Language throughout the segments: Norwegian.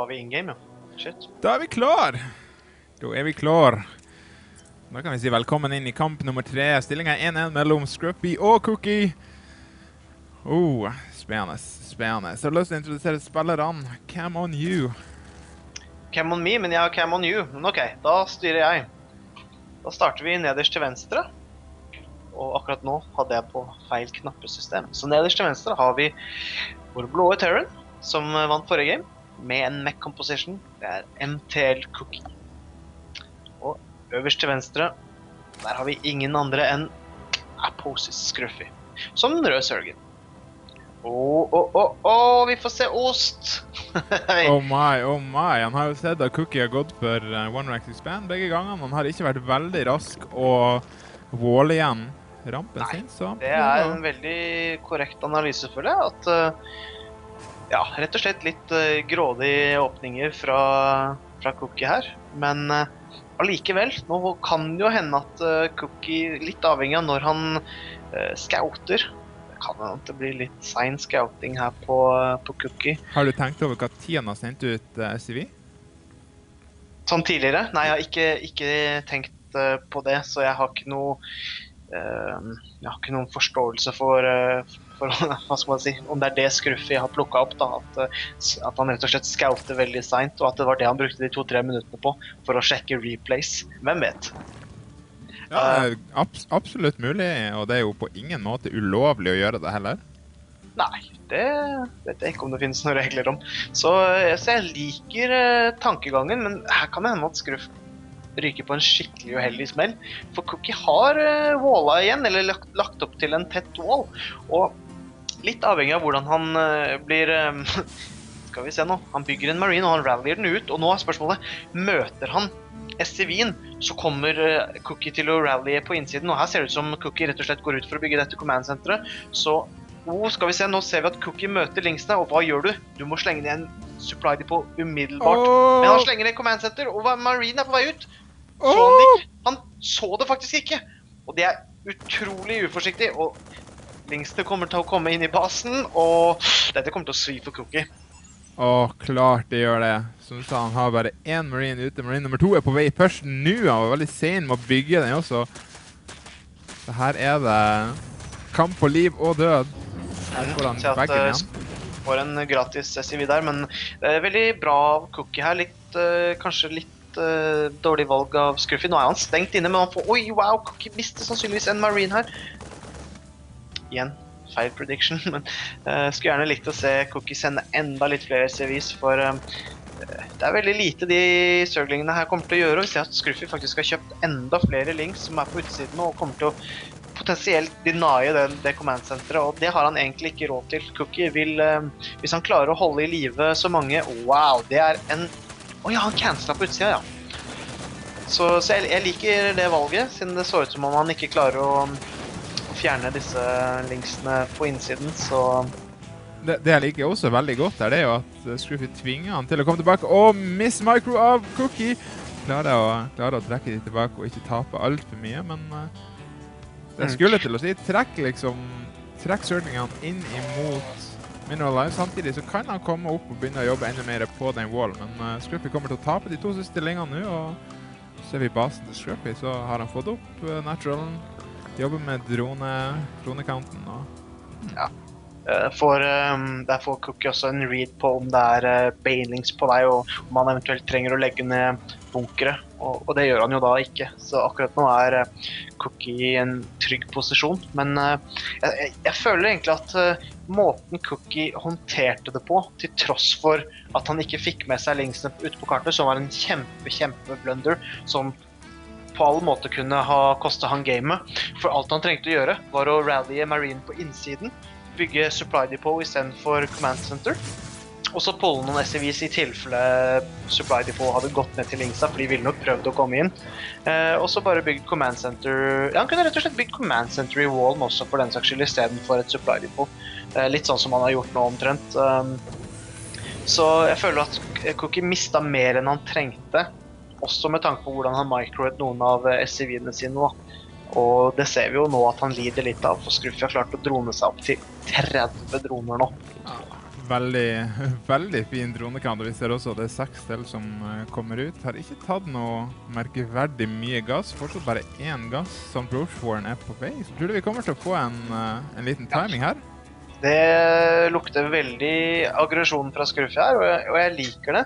var vi in-game, ja. Shit. Da er vi klar! Da kan vi si velkommen inn i kamp nummer 3. Stillingen er 1-1 mellom Scruffy og Cookie. Spennende. Så har du lyst til å introdusere spillerne. Cam on you. Cam on me, men jeg har cam on you. Men ok, da styrer jeg. Da starter vi nederst til venstre. Og akkurat nå hadde jeg på feil knappesystem. Så nederst til venstre har vi vår blå Terran, som vant forrige game, med en mech composition. Det er MTL Cookie. Og øverst til venstre, der har vi ingen andre enn Aposis Scruffy, som den røde Surgen. Vi får se ost! Oh my. Han har jo sett at Cookie har gått for One Rack Expand begge gangene. Han har ikke vært veldig rask og wall igjen rampen sin. Så det er en veldig korrekt analyse, føler jeg. At, rett og slett litt grådige åpninger fra Cookie her. Men allikevel, nå kan det jo hende at Cookie, litt avhengig av når han scouter, kan det bli litt sein scouting her på Cookie. Har du tenkt over hva tiden har sendt ut SCV? Sånn tidligere? Nei, jeg har ikke tenkt på det, så jeg har ikke noen forståelse for hva skal man si, om det er det Scruffy har plukket opp da, at han rett og slett scouter veldig sent, og at det var det han brukte de 2-3 minuttene på for å sjekke replays. Hvem vet? Ja, absolutt mulig, og det er jo på ingen måte ulovlig å gjøre det heller. Nei, det vet jeg ikke om det finnes noen regler om. Så jeg liker tankegangen, men her kan det hende at Scruff ryker på en skikkelig uheldig smell. For Cookie har walla igjen, eller lagt opp til en tett wall. Og litt avhengig av hvordan han blir... skal vi se nå. Han bygger en marine, og han rallyer den ut. Og nå er spørsmålet, møter han SCV-en, så kommer Cookie til å rallye på innsiden, og her ser det ut som Cookie rett og slett går ut for å bygge dette command-senteret. Så, skal vi se, nå ser vi at Cookie møter linksene, og hva gjør du? Du må slenge ned en supply depot umiddelbart. Men han slenger ned command-center, og Marine er på vei ut. Så han ikke? Han så det faktisk ikke. Og det er utrolig uforsiktig, og linksene kommer til å komme inn i basen, og dette kommer til å svi for Cookie. Klart det gjør det. Som du sa, han har bare en marine ute. Marine nummer 2 er på vei først nå. Han var veldig sen med å bygge den også. Så her er det kamp på liv og død. Her får han baggen igjen. Får en gratis SCV der, men det er veldig bra Cookie her. Kanskje litt dårlig valg av Scruffy. Nå er han stengt inne, men han får... wow, Cookie mister sannsynligvis en marine her. Igjen. Feil prediction, men skulle gjerne likt å se Cookie sende enda litt flere SCVs, for det er veldig lite de surglingene her kommer til å gjøre, og vi ser at Scruffy faktisk har kjøpt enda flere links som er på utsiden, og kommer til å potensielt deny det command-senteret, og det har han egentlig ikke råd til. Cookie vil, hvis han klarer å holde i live så mange, wow, det er en... han cancelet på utsida, ja. Så jeg liker det valget, siden det så ut som om han ikke klarer å fjerne disse linksene på innsiden, så... Det jeg liker også veldig godt her, det er jo at Scruffy tvinger han til å komme tilbake, og miss micro av Cookie! Klarer å trekke de tilbake og ikke tape alt for mye, men det skulle til å si, trekk surglingene inn imot Mineral Line, samtidig så kan han komme opp og begynne å jobbe enda mer på den wall, men Scruffy kommer til å tape de 2 siste stillingene nå, og ser vi basen til Scruffy, så har han fått opp naturalen, jobber med dronecounten og... Ja. Der får Cookie også en read på om det er banelings på vei, og om han eventuelt trenger å legge ned bunkere, og det gjør han jo da ikke. Så akkurat nå er Cookie i en trygg posisjon, men jeg føler egentlig at måten Cookie håndterte det på, til tross for at han ikke fikk med seg linksene ute på kartet, som var en kjempe blunder, som på alle måter kunne ha kostet han gamet. For alt han trengte å gjøre var å rallye Marine på innsiden, bygge supply depot i stedet for command center, og så pulle noen SCVs i tilfelle supply depot hadde gått ned til linksa, for de ville nok prøvd å komme inn. Og så bare bygge command center... Ja, han kunne rett og slett bygge command center i wallen også for den saks skyld, i stedet for et supply depot. Litt sånn som han har gjort nå omtrent. Så jeg føler at Cookie mistet mer enn han trengte, også med tanke på hvordan han microet noen av SCV-ene sine da. Og det ser vi jo nå at han lider litt av, for Scruffy har klart å drone seg opp til 30 droner nå. Ja, veldig fin dronekant, og vi ser også det er 6 til som kommer ut. Har ikke tatt noe merkeverdig mye gass, fortsatt bare 1 gass som Roachwarren er på vei. Så tror du vi kommer til å få en liten timing her? Det lukter veldig aggresjon fra Scruffy her, og jeg liker det.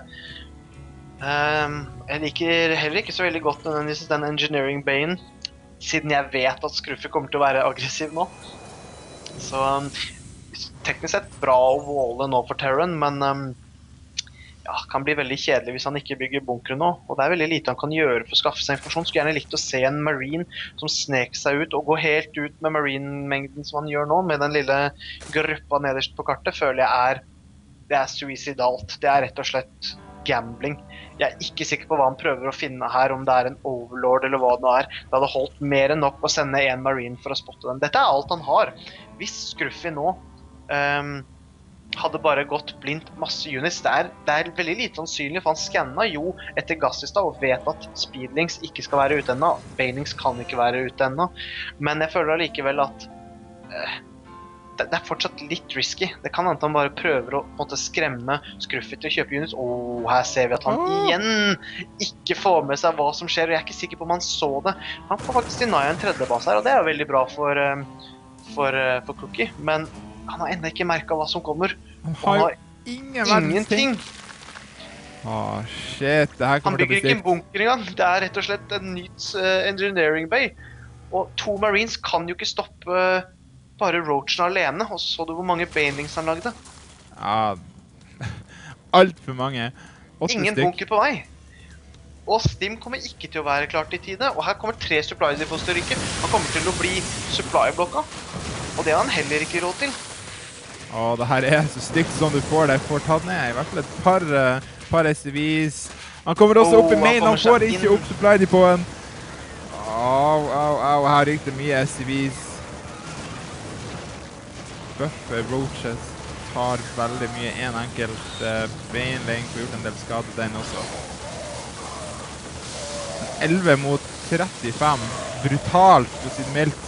Jeg liker heller ikke så veldig godt den Engineering Bane, siden jeg vet at Scruffy kommer til å være aggressiv nå. Så teknisk sett bra å våle nå for Terran, men ja, kan bli veldig kjedelig hvis han ikke bygger bunkere nå. Og det er veldig lite han kan gjøre for å skaffe seg informasjon. Skulle gjerne likt å se en Marine som sneker seg ut og går helt ut med Marine-mengden som han gjør nå, med den lille gruppa nederst på kartet, føler jeg det er suicidalt. Det er rett og slett gambling. Jeg er ikke sikker på hva han prøver å finne her, om det er en overlord eller hva det nå er. Det hadde holdt mer enn nok å sende en Marine for å spotte dem. Dette er alt han har. Hvis Scruffy nå hadde bare gått blindt masse units, det er veldig lite sannsynlig, for han skannet jo etter gass i stad og vet at Speedlings ikke skal være ute ennå. Banelings kan ikke være ute ennå. Men jeg føler allikevel at det er fortsatt litt risky. Det kan hende han bare prøver å på en måte skremme Scruffy til å kjøpe units. Her ser vi at han igjen ikke får med seg hva som skjer, og jeg er ikke sikker på om han så det. Han får faktisk deny en 3. base her, og det er jo veldig bra for Cookie, men han har enda ikke merket hva som kommer. Han har ingenting. Shit, det her kommer til å bli Han bygger ikke en bunker engang. Det er rett og slett en nytt Engineering Bay. Og 2 Marines kan jo ikke stoppe bare Roachen alene. Og så du hvor mange Banelings han lagde? Ja, alt for mange. 8 Ingen stykk. bunker på vei. Og Stim kommer ikke til å være klart i tide. Og her kommer 3 supplies i første rykke. Han kommer til å bli supply-blokka. Og det har han heller ikke råd til. Det her er så stygt som du får det. Får tatt ned i hvert fall et par SCVs. Han kommer også opp i main, han får ikke opp supply depoten. Her gikk det mye SCVs. Buffer Roaches tar veldig mye. En enkelt Baneling får gjort en del skade den også. 11 mot 35. Brutalt, for å si det mildt.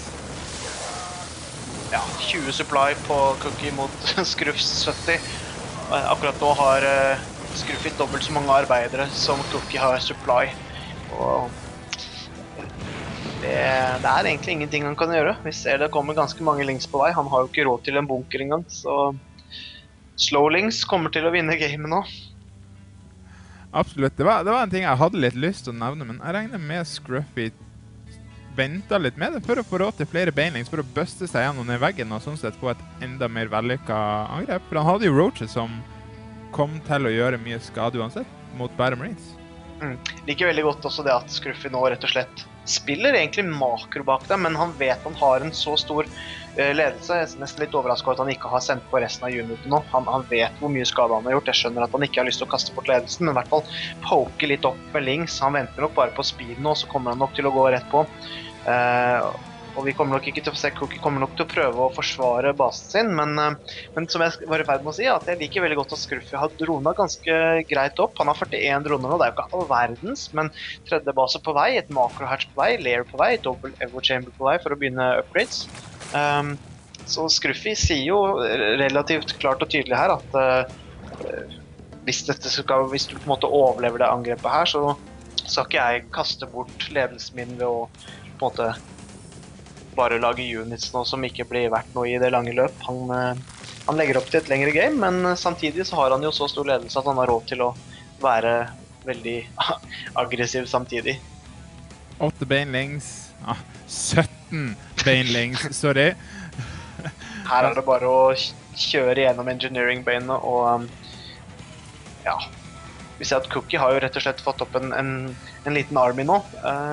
Ja, 20 supply på Cookie mot Scruffs 70. Akkurat nå har Scruffy dobbelt så mange arbeidere som Cookie har supply. Og det er egentlig ingenting han kan gjøre. Vi ser det kommer ganske mange links på vei. Han har jo ikke råd til en bunker engang, så slow links kommer til å vinne gamet nå. Absolutt. Det var en ting jeg hadde litt lyst til å nevne, men jeg regner med Scruffy ventet litt med det for å få råd til flere Banelings, for å bøste seg gjennom ned veggen og sånn sett få et enda mer vellykket angrep. For han hadde jo Roaches som kom til å gjøre mye skade uansett mot Battle Marines. Liker veldig godt også det at Scruffy nå rett og slett spiller egentlig makro bak dem, men han vet han har en så stor ledelse. Jeg er nesten litt overrasket over at han ikke har sendt på resten av uniten nå. Han vet hvor mye skade han har gjort. Jeg skjønner at han ikke har lyst til å kaste bort ledelsen, men i hvert fall poke litt opp med links. Han venter nok bare på speeden nå, så kommer han nok til å gå rett på. Og vi kommer nok ikke til å se Cookie kommer nok til å prøve å forsvare basen sin, men som jeg var i ferd med å si, at jeg liker veldig godt at Scruffy har dronet ganske greit opp. Han har 41 droner nå, det er jo ikke all verdens, men 3. base på vei, et makro-hatch på vei, layer på vei, double evo chamber på vei for å begynne upgrades. Så Scruffy sier jo relativt klart og tydelig her at hvis du på en måte overlever det angrepet her, så skal ikke jeg kaste bort ledelsen min ved å på en måte bare lage units nå som ikke blir verdt noe i det lange løp. Han legger opp til et lengre game, men samtidig så har han jo så stor ledelse at han har råd til å være veldig aggressiv samtidig. 8 Banelings. 17 Banelings, sorry. Her er det bare å kjøre gjennom Engineering Bane, og ja, vi ser at Cookie har jo rett og slett fått opp en liten army nå.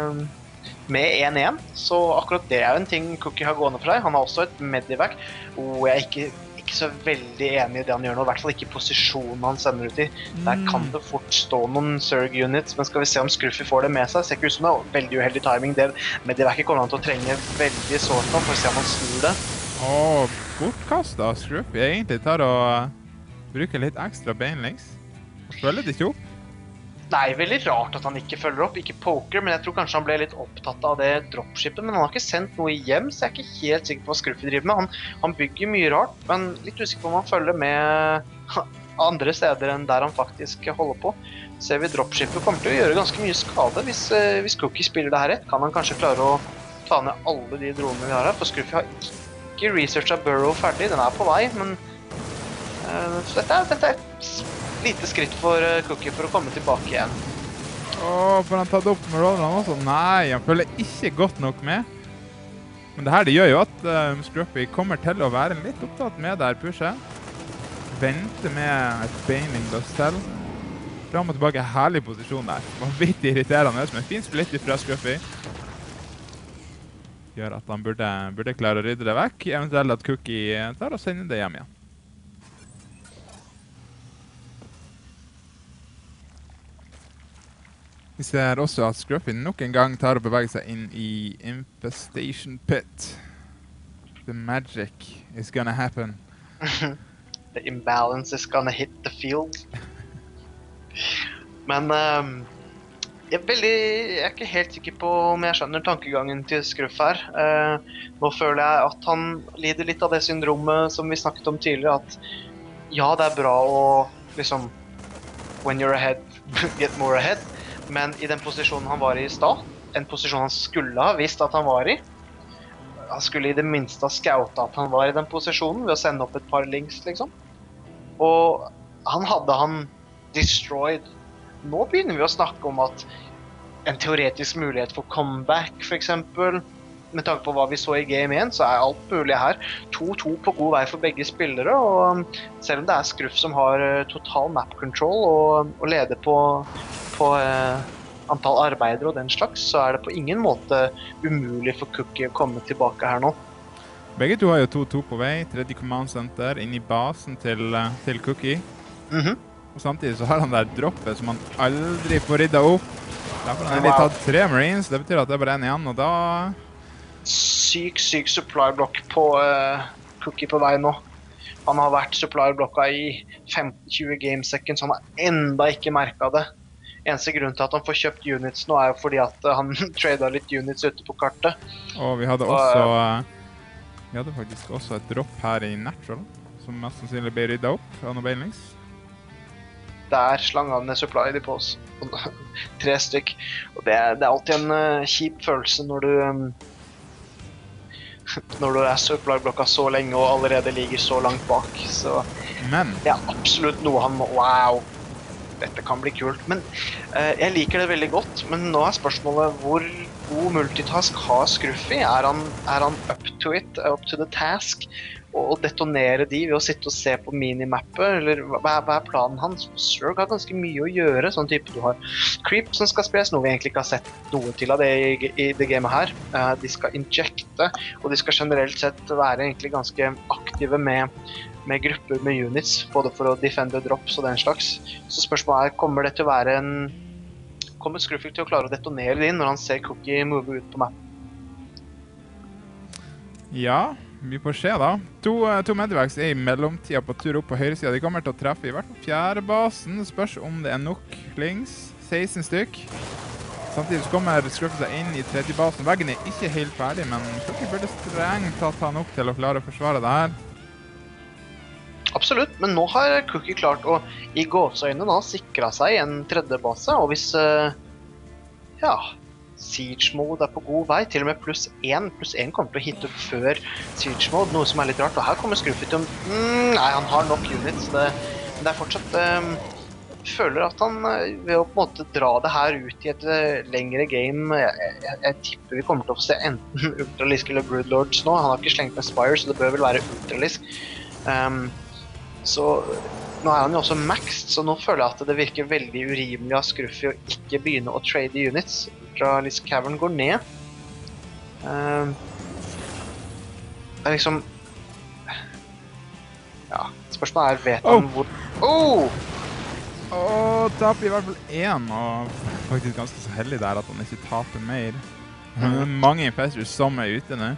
Med 1-1, så akkurat det er jo en ting Cookie har gående for seg. Han har også et medivac, og jeg er ikke så veldig enig i det han gjør nå, i hvert fall ikke posisjonen han sender ut i. Der kan det fort stå noen Surg units, men skal vi se om Scruffy får det med seg. Ser ikke ut som det er veldig uheldig timing. Det medivacet kommer han til å trenge veldig sårt nå, for å se om han snur det. Bortkastet Scruffy egentlig tar og bruker litt ekstra Banelings. Følger det ikke opp? Nei, veldig rart at han ikke følger opp, ikke poker, men jeg tror kanskje han ble litt opptatt av det dropshippet, men han har ikke sendt noe hjem, så jeg er ikke helt sikker på hva Scruffy driver med. Han bygger mye rart, men litt usikker på om han følger med andre steder enn der han faktisk holder på. Ser vi dropshippet kommer til å gjøre ganske mye skade hvis Cookie spiller det her rett. Kan han kanskje klare å ta ned alle de dronene vi har her, for Scruffy har ikke researchet Burrow ferdig, den er på vei, men dette er et lite skritt for Cookie for å komme tilbake igjen. Får han tatt opp med Roland også? Nei, han følger ikke godt nok med. Men det her det gjør jo at Scruffy kommer til å være litt opptatt med der pushet. Vente med et beining dust til. Fram og tilbake, herlig posisjon der. Vanvittig irriterende, men fin splitt fra Scruffy. Gjør at han burde klare å rydde det vekk, eventuelt at Cookie tar og sender det hjem igjen. Vi ser også at Scruffy nok en gang tar og beveger seg inn i Infestation Pit. The magic is gonna happen. The imbalance is gonna hit the field. Men jeg er ikke helt sikker på om jeg skjønner tankegangen til Scruff her. Nå føler jeg at han lider litt av det syndromet som vi snakket om tidligere, at ja, det er bra å liksom when you're ahead, get more ahead. Men i den posisjonen han var i stad, en posisjon han skulle ha visst at han var i, han skulle i det minste ha scoutet at han var i den posisjonen ved å sende opp et par links, liksom. Og han hadde han destroyed. Nå begynner vi å snakke om at en teoretisk mulighet for comeback, for eksempel, med tanke på hva vi så i Game 1, så er alt mulig her. 2-2 på god vei for begge spillere, og selv om det er Scruff som har total map control og leder på antall arbeidere og den slags, så er det på ingen måte umulig for Cookie å komme tilbake her nå. Begge to har jo 2-2 på vei, tredje command center, inn i basen til Cookie. Og samtidig så har han der droppet som han aldri får rydda opp. Derfor har han tatt 3 Marines, det betyr at det er bare en igjen, og da... Syk supply block på Cookie på vei nå. Han har vært supply blokka i 15-20 game seconds, han har enda ikke merket det. Eneste grunn til at han får kjøpt units nå er jo fordi at han tradet litt units ute på kartet. Og vi hadde også... Vi hadde faktisk også et drop her i Natural, som mest sannsynlig ble ryddet opp av noen bailings. Der slang han ned supply de på oss. 3 stykk. Og det er alltid en kjip følelse når du er supply-blokka så lenge og allerede ligger så langt bak. Så Men det er absolutt noe han må... Wow! Dette kan bli kult. Men jeg liker det veldig godt. Men nå er spørsmålet hvor god multitask har Scruffy? Er han up to it, up to the task? Og detonere de ved å sitte og se på minimappet? Eller hva er planen hans? Slurg har ganske mye å gjøre. Sånn type du har Creep som skal spres, noe vi egentlig ikke har sett noe til av det i det gamet her. De skal injekte, og de skal generelt sett være egentlig ganske aktive med grupper med units, både for å defende drops og den slags. Så spørsmålet er, kommer Scruffy til å klare å detonere de når han ser Cookie move ut på mappen? Ja, vi får se da. To medivacs er i mellomtida på tur opp på høyre siden. De kommer til å treffe i hvert fall 4. basen. Spørs om det er nok links. 16 stykk. Samtidig så kommer Scruffy seg inn i 3. basen. Veggen er ikke helt ferdig, men Cookie burde strengt tatt han opp til å klare å forsvare det her. Absolutt, men nå har Cookie klart å i gåseøynene da sikre seg en 3. base, og hvis Siege Mode er på god vei, til og med +1 kommer til å hitte før Siege Mode, noe som er litt rart, og her kommer Scruffy til nei, han har nok units, men det er fortsatt føler at han ved å på en måte dra det her ut i et lengre game, jeg tipper vi kommer til å se enten Ultralisk eller Broodlords nå, han har ikke slengt med Spire, så det bør vel være Ultralisk. Så nå er han jo også maxed, så nå føler jeg at det virker veldig urimelig av Scruffy å ikke begynne å trade units. Ultralisk Cavern går ned. Det er liksom... Ja, spørsmålet er, vet han hvor... Taper i hvert fall 1, og faktisk ganske så heldig der at han ikke taper mer. Mange infestors som er ute nå.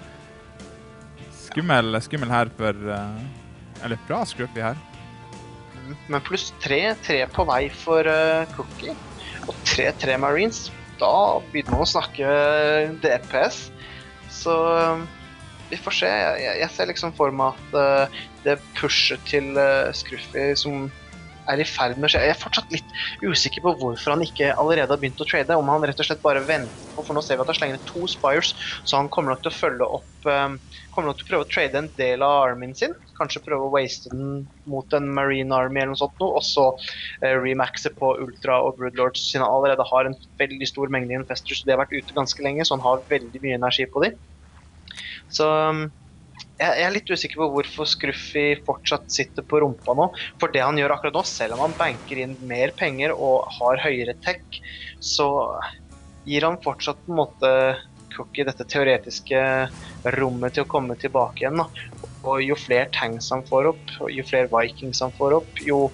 Skummel her for... Eller bra Scruffy her. Men +3 på vei for Cookie. Og 3-3 Marines, da begynner man å snakke DPS. Så vi får se. Jeg ser liksom for meg at det pushet til Scruffy som i ferd med å skje. Jeg fortsatt litt usikker på hvorfor han ikke allerede har begynt å trade, om han rett og slett bare venter på, for nå ser vi at han slenger 2 Spires, så han kommer nok til å følge opp, kommer nok til å prøve å trade en del av armyen sin, kanskje prøve å waste den mot en Marine Army eller noe sånt noe, og så remaxe på Ultra og Broodlords, siden han allerede har en veldig stor mengde infestors, så de har vært ute ganske lenge, så han har veldig mye energi på dem. Så jeg litt usikker på hvorfor Scruffy fortsatt sitter på rumpa nå, for det han gjør akkurat nå, selv om han banker inn mer penger og har høyere tech, så gir han fortsatt på en måte Cookie dette teoretiske rommet til å komme tilbake igjen da. Og jo flere tanks han får opp, og jo flere Vikings han får opp, jo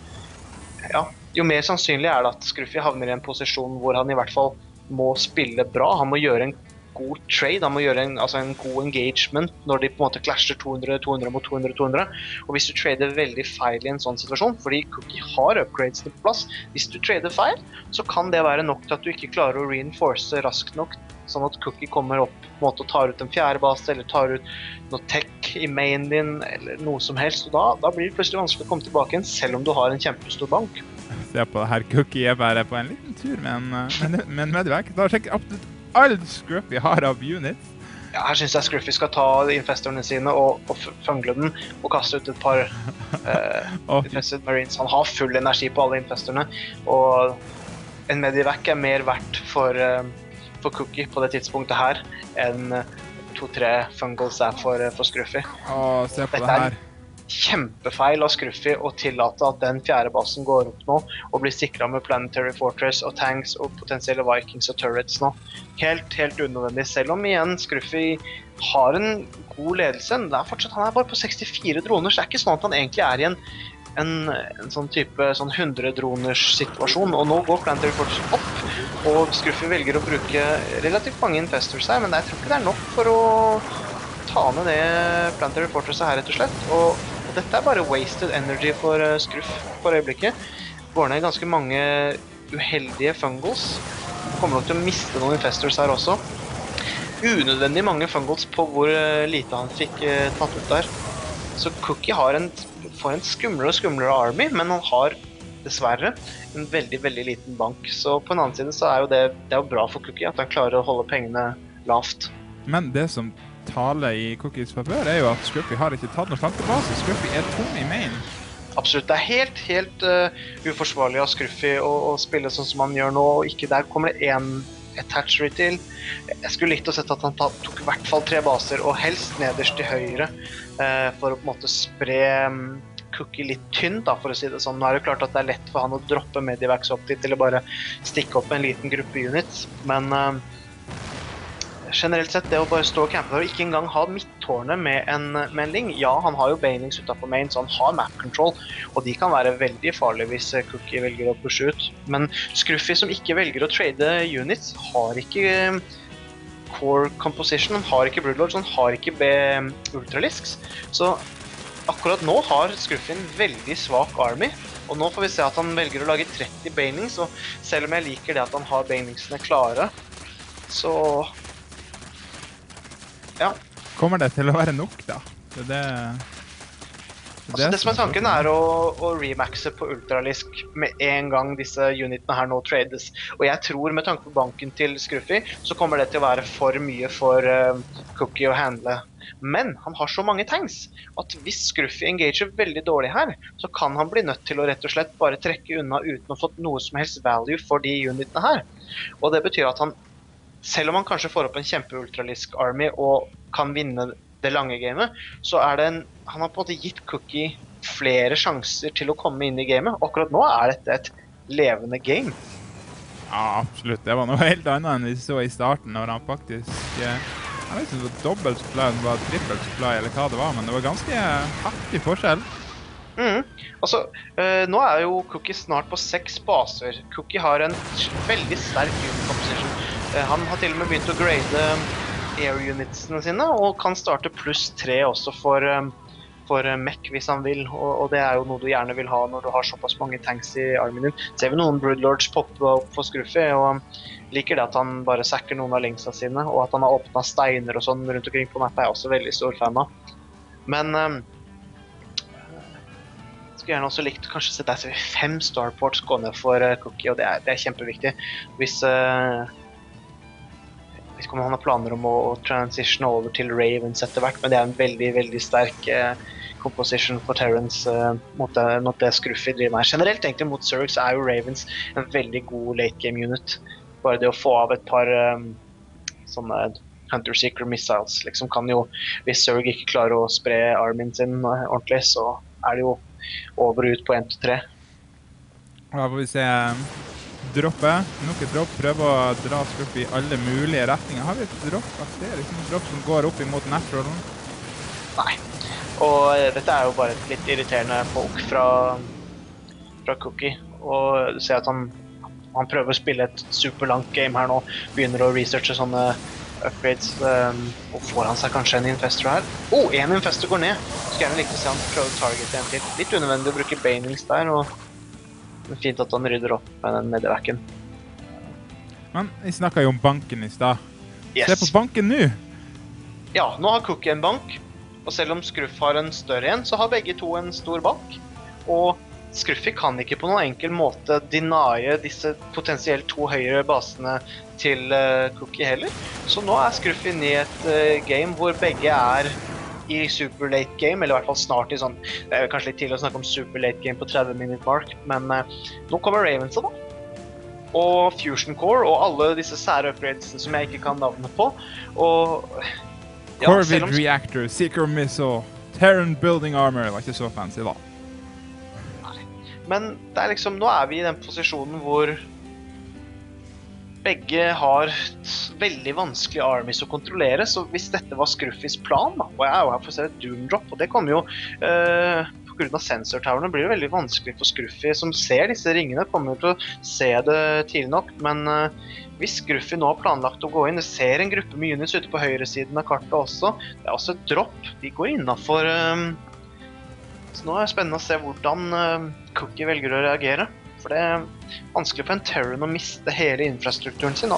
mer sannsynlig det at Scruffy havner i en posisjon hvor han i hvert fall må spille bra, han må gjøre en god trade, han må gjøre en god engagement når de på en måte clasher 200 mot 200, og hvis du trader veldig feil i en sånn situasjon, fordi Cookie har upgrades på plass, hvis du trader feil, så kan det være nok til at du ikke klarer å reinforce raskt nok, sånn at Cookie kommer opp på en måte og tar ut en fjerde base, eller tar ut noe tech i main din, eller noe som helst, og da blir det plutselig vanskelig å komme tilbake igjen, selv om du har en kjempestor bank. Se på det her, Cookie bare på en liten tur med en medvek. Da sjekker absolutt all Scruffy har av units. Ja, her synes jeg Scruffy skal ta infestorene sine og fungle den og kaste ut et par infested marines. Han har full energi på alle infestorene, og en medivac mer verdt for Cookie på det tidspunktet her enn 2-3 fungals for Scruffy. Se på det her. Kjempefeil av Scruffy å tillate at den fjerde basen går opp nå og blir sikret med Planetary Fortress og tanks og potensielle Vikings og turrets nå. Helt unødvendig, selv om igjen Scruffy har en god ledelse. Han bare på 64 droner, så det ikke sånn at han egentlig i en sånn type 100 droners situasjon, og nå går Planetary Fortress opp, og Scruffy velger å bruke relativt mange infestors her, men jeg tror ikke det nok for å ta ned det Planetary Fortress her rett og slett, og dette bare wasted energy for Scruff for øyeblikket. Går ned ganske mange uheldige fungals. Kommer nok til å miste noen infestors her også. Unødvendig mange fungals på hvor lite han fikk tatt ut der. Så Cookie får en skumlere og skumlere army, men han har dessverre en veldig, veldig liten bank. Så på en annen side så det er jo bra for Cookie at han klarer å holde pengene lavt. Men det som taler i Cookies favør jo at Scruffy har ikke tatt noen slankebase. Scruffy tom i main. Absolutt, det helt uforsvarlig av Scruffy å spille sånn som han gjør nå, og ikke der kommer det en attachary til. Jeg skulle likt å sett at han tok i hvert fall 3 baser, og helst nederst til høyre, for å på en måte spre Cookie litt tynt, da, for å si det sånn. Nå det klart at det lett for han å droppe medivacs opp dit, eller bare stikke opp en liten gruppe units, men generelt sett, det å bare stå og campe der og ikke engang ha midttårnet med en ling. Ja, han har jo banings utenfor main, så han har map control, og de kan være veldig farlige hvis Cookie velger å pushe ut. Men Scruffy som ikke velger å trade units, har ikke core composition, han har ikke Broodlords, han har ikke ultralisks. Så akkurat nå har Scruffy en veldig svak army, og nå får vi se at han velger å lage 30 banings, og selv om jeg liker det at han har baningsene klare, så ja. Kommer det til å være nok da? Det som tanken å remaxe på ultralisk med en gang disse unitene her nå trades. Og jeg tror med tanke på banken til Scruffy, så kommer det til å være for mye for Cookie å handle. Men han har så mange tanks at hvis Scruffy engager veldig dårlig her, så kan han bli nødt til å rett og slett bare trekke unna uten å få noe som helst value for de unitene her. Og det betyr at han, selv om han kanskje får opp en kjempeultralisk army og kan vinne det lange gamet, så han har på en måte gitt Cookie flere sjanser til å komme inn i gamet. Akkurat nå dette et levende game. Ja, absolutt. Det var noe helt annet enn vi så i starten, når han faktisk jeg vet ikke om det var dobbelt supply, det var trippelt supply, eller hva det var, men det var ganske heftig forskjell. Nå jo Cookie snart på 6 baser. Cookie har en veldig sterk unit composition. Han har til og med begynt å grade air unitsene sine, og kan starte +3 også for mech hvis han vil, og det jo noe du gjerne vil ha når du har såpass mange tanks i armen din. Ser vi noen Broodlords poppe opp for Scruffy, og liker det at han bare sacker noen av linksa sine, og at han har åpnet steiner og sånn rundt omkring på mappa jeg også veldig stor fan av. Men skulle gjerne også likt kanskje se der 5 starports gå ned for Cookie, og det er kjempeviktig. Hvis jeg vet ikke om han har planer om å transitione over til Ravens etter hvert, men det en veldig, veldig sterk composition for Terrence mot det Scruffy driver med. Generelt egentlig mot Zerg så jo Ravens en veldig god late game unit. Bare det å få av et par sånne Hunter Seeker missiles liksom kan jo, hvis Zerg ikke klarer å spre armen sin ordentlig, så det jo over og ut på 1-3. Da får vi se droppet, nok et dropp, prøve å dra Scruffy i alle mulige retninger. Har vi et dropp? Det liksom et dropp som går opp imot Naturalen? Nei, og dette jo bare et litt irriterende folk fra Cookie, og du ser at han prøver å spille et superlangt game her nå, begynner å researche sånne upgrades, og får han seg kanskje en infestor her? En infestor går ned! Skulle gjerne like å se han prøve å targete en til. Litt unødvendig å bruke banings der, og det fint at han rydder opp med den medieverken. Men vi snakket jo om banken i sted. Yes. Se på banken nå! Ja, nå har Cookie en bank, og selv om Scruff har en større en, så har begge to en stor bank. Og Scruffy kan ikke på noen enkel måte denie disse potensielt 2 høyere basene til Cookie heller. Så nå Scruffy inne i et game hvor begge i super late game, eller i hvert fall snart i sånn, det kanskje litt tidlig å snakke om super late game på 30-minute mark, men nå kommer Ravens da, og Fusion Core, og alle disse sære upgradesene som jeg ikke kan navnet på, og ja, Corvid Reactor, Seeker Missile, Terran Building Armor, var ikke så fancy da. Nei, men det liksom, nå vi i den posisjonen hvor begge har veldig vanskelige armies å kontrollere, så hvis dette var Scruffys plan, da, og jeg jo her for å se et Doom Drop, og det kommer jo, på grunn av sensortowerne blir det veldig vanskelig for Scruffy, som ser disse ringene, kommer til å se det tidlig nok, men hvis Scruffy nå har planlagt å gå inn, det ser en gruppe med units ute på høyre siden av kartet også, det også et drop, de går innenfor, så nå det spennende å se hvordan Cookie velger å reagere. For det vanskelig for en Terran å miste hele infrastrukturen sin.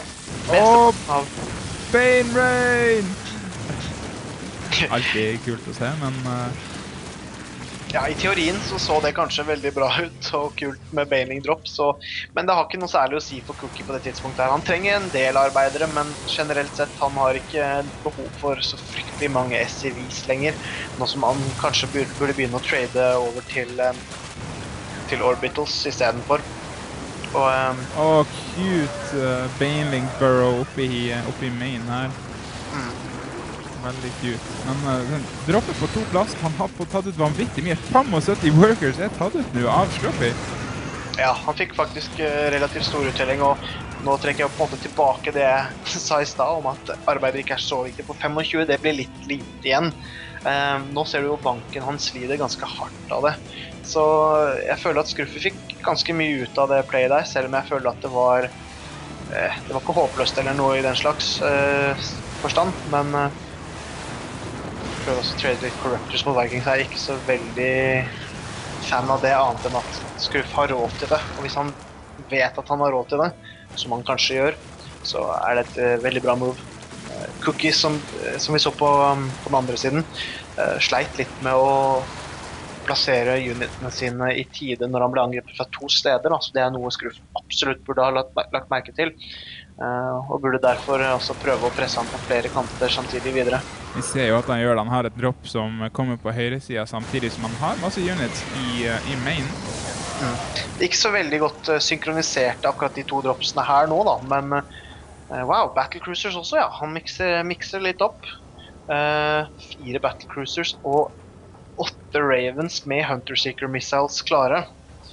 Bane Rain! Alltid kult å se, men ja, i teorien så det kanskje veldig bra ut og kult med Baning Drop, men det har ikke noe særlig å si for Cookie på det tidspunktet her. Han trenger en del arbeidere, men generelt sett han har ikke behov for så fryktelig mange SCVs lenger, nå som han kanskje burde begynne å trade over til Orbitals i stedet for. Og cute Baneling Burrow oppi main her. Veldig cute. Men droppet på 2 plass, han har fått tatt ut vanvittig mye. 75 workers tatt ut nå av Scruffy. Ja, han fikk faktisk relativt stor uttelling, og nå trekker jeg på en måte tilbake det jeg sa i sted om at arbeidet ikke så viktig på 25, det blir litt lite igjen. Nå ser du jo banken, han slider ganske hardt av det. Så jeg føler at Scruffy fikk ganske mye ut av det playet der, selv om jeg føler at det var ikke håpløst eller noe i den slags forstand, men jeg prøver også å trade litt Corruptors på Vikings her, ikke så veldig fan av det annet enn at Scruff har råd til det, og hvis han vet at han har råd til det, som han kanskje gjør, så det et veldig bra move. Cookie, som vi så på den andre siden, sleit litt med å plassere unitene sine i tide når han ble angrepet fra 2 steder, så det noe Scruff absolutt burde ha lagt merke til, og burde derfor også prøve å presse han på flere kanter samtidig videre. Vi ser jo at han har et drop som kommer på høyre siden samtidig som han har masse units i main. Det ikke så veldig godt synkronisert akkurat de 2 dropsene her nå da, men wow, Battlecruisers også, ja, han mikser litt opp. 4 Battlecruisers og 8 Ravens med Hunter Seeker missiles klare.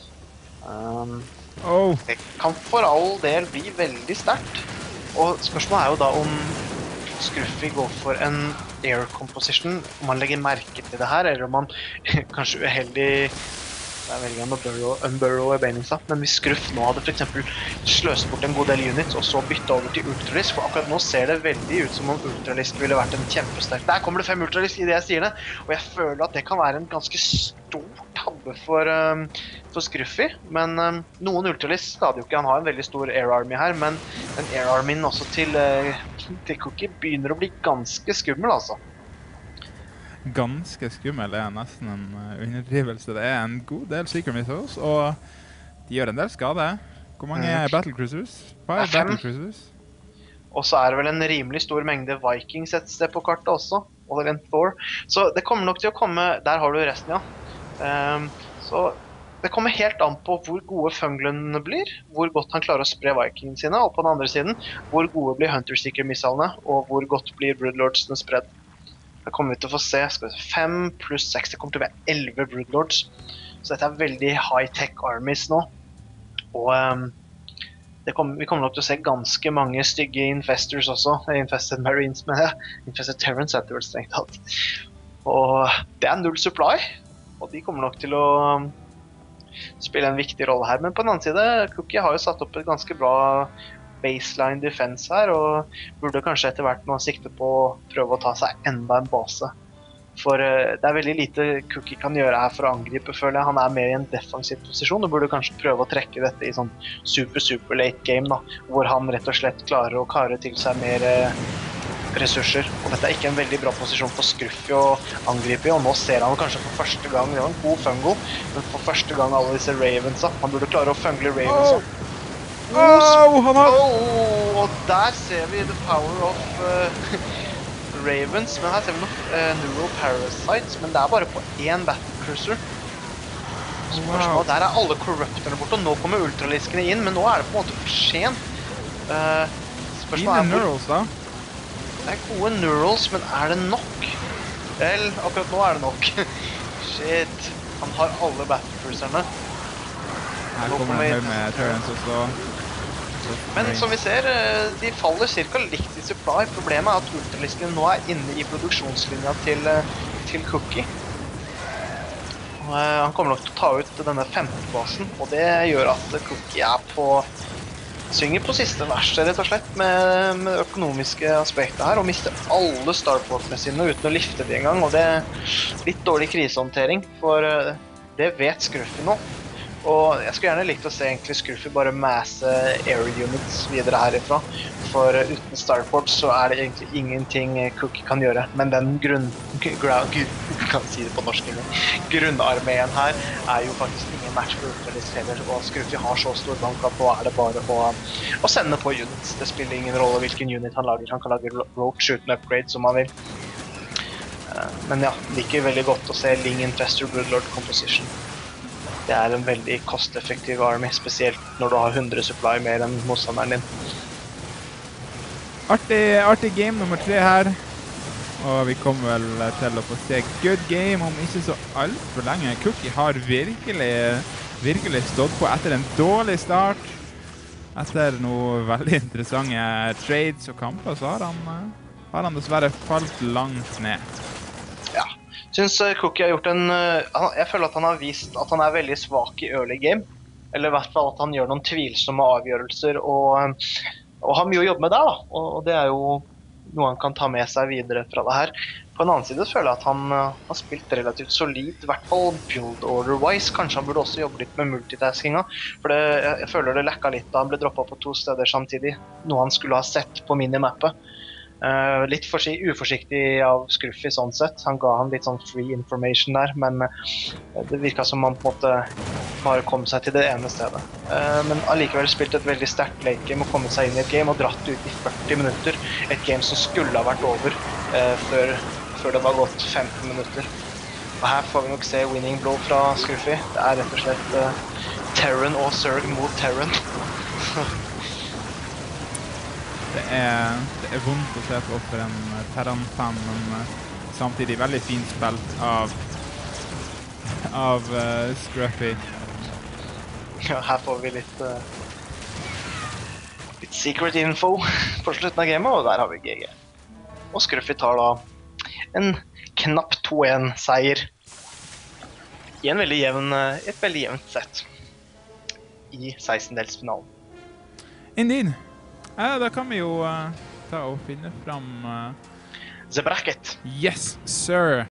Det kan for all del bli veldig sterkt. Og spørsmålet jo da om Scruffy går for en air composition, om man legger merke til det her, eller om man kanskje uheldig Jeg velger å unburrow Baningsa, men hvis Scruff nå hadde for eksempel sløst bort en god del units, og så byttet over til Ultralisk, for akkurat nå ser det veldig ut som om Ultralisk ville vært en kjempesterk. Der kommer det 5 Ultralisk i det jeg sier det, og jeg føler at det kan være en ganske stor tabbe for Scruffy, men noen Ultralisk skader jo ikke, han har en veldig stor Air Army her, men den Air Armyen også til Cookie begynner å bli ganske skummel, altså. Ganske skummel er nesten en underdrivelse. Det er en god del Seeker Missiles, og de gjør en del skade. Hvor mange Battlecruisers? 5 Battlecruisers. Og så er det vel en rimelig stor mengde Vikings et sted på kartet også, og en Thor. Så det kommer nok til å komme, der har du resten, ja. Så det kommer helt an på hvor gode Funglund blir, hvor godt han klarer å spre Vikings sine, og på den andre siden, hvor gode blir Hunter Seeker Missilene, og hvor godt blir Broodlordsene spredd. Da kommer vi til å få se, 5 pluss 6, det kommer til å være 11 Broodlords. Så dette er veldig high-tech armies nå. Og vi kommer nok til å se ganske mange stygge Infestors også. Infested Marines, men Infested Terrans heter det vel strengt tatt. Og det er null supply, og de kommer nok til å spille en viktig rolle her. Men på den annen side, Cookie har jo satt opp et ganske bra baseline defense her, og burde kanskje etter hvert nå sikte på å prøve å ta seg enda en base. For det er veldig lite Cookie kan gjøre her for å angripe, føler jeg. Han er mer i en defensiv posisjon, og burde kanskje prøve å trekke dette i sånn super late game, da, hvor han rett og slett klarer å kare til seg mer ressurser. Og dette er ikke en veldig bra posisjon for Scruffy å angripe i, og nå ser han kanskje for første gang, det var en god fungle, men for første gang alle disse Ravensa. Han burde klare å fungle Ravensa. Og der ser vi the power of Ravens, men her ser vi noen Neural Parasites, men det er bare på én Battlecruiser. Spørsmålet, der er alle Corrupterne borte, og nå kommer Ultraliskene inn, men nå er det på en måte for sent. Fine Neurals da? Det er gode Neurals, men er det nok? Vel, akkurat nå er det nok. Shit, han har alle Battlecruiserne. Her kommer en høy med Terrans også. Men som vi ser, de faller cirka likt i supply. Problemet er at Ultraliskene nå er inne i produksjonslinja til Cookie. Og han kommer nok til å ta ut denne 15. basen, og det gjør at Cookie er synger på siste verset, rett og slett, med det økonomiske aspektet her, og mister alle Starportene sine uten å lifte de en gang, og det er litt dårlig krisehåndtering, for det vet Scruffy nå. Og jeg skulle gjerne likt å se egentlig Scruffy bare masse air units videre herifra, for uten Starport så er det egentlig ingenting Cookie kan gjøre. Men den grunnarmeen her er jo faktisk ingen match for Ultralisk heller, og Scruffy har så stor bank at nå er det bare å sende på units. Det spiller ingen rolle hvilken unit han lager. Han kan lage Roach uten upgrade som han vil. Men ja, liker veldig godt å se Ling Infestor Broodlord Composition. Det er en veldig kosteffektiv army, spesielt når du har 100 supply mer enn motstanderen din. Artig game nummer 3 her. Og vi kommer vel til å få se good game om ikke så alt for lenge. Cookie har virkelig stått på etter en dårlig start. Etter noen veldig interessante trades og kamper, så har han dessverre falt langt ned. Ja. Synes Cookie har gjort jeg føler at han har vist at han er veldig svak i early game, eller i hvert fall at han gjør noen tvilsomme avgjørelser, og har mye å jobbe med der da, og det er jo noe han kan ta med seg videre fra det her. På en annen side føler jeg at han har spilt relativt solid, i hvert fall build order-wise. Kanskje han burde også jobbe litt med multitaskinga, for jeg føler det lekka litt da han ble droppet på 2 steder samtidig, noe han skulle ha sett på minimappet. Litt uforsiktig av Scruffy sånn sett. Han ga han litt sånn free information der, men det virket som han på en måte bare kom seg til det ene stedet. Men allikevel spilt et veldig sterkt late game og kommet seg inn i et game og dratt ut i 40 minutter. Et game som skulle ha vært over før det var gått 15 minutter. Og her får vi nok se winning blow fra Scruffy. Det er rett og slett Terran og Zerg mot Terran. Det er vondt å se på for en Terran-fan, men samtidig veldig fint spilt av Scruffy. Ja, her får vi litt secret info på slutten av gamet, og der har vi GG. Og Scruffy tar da en knapp 2-1 seier. i en veldig jevn, et veldig jevnt sett i 16-delsfinalen. Indeed. Da kan vi jo ta og finne fram The bracket. Yes, sir.